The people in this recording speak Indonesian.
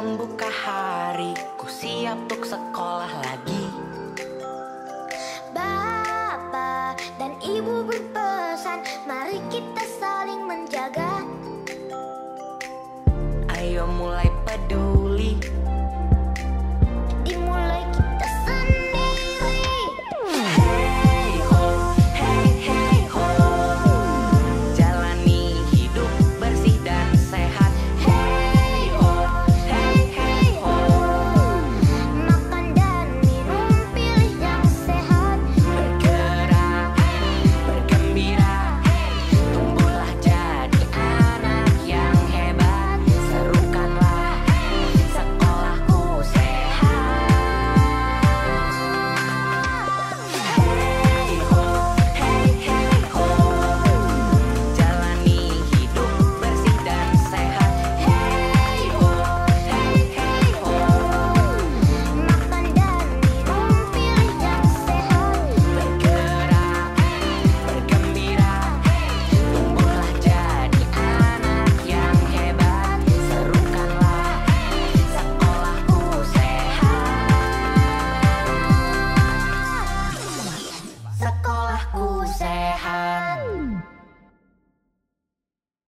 membuka hari, ku siap untuk sekolah lagi. Bapak dan Ibu berpesan, mari kita saling menjaga. Ayo mulai peduli,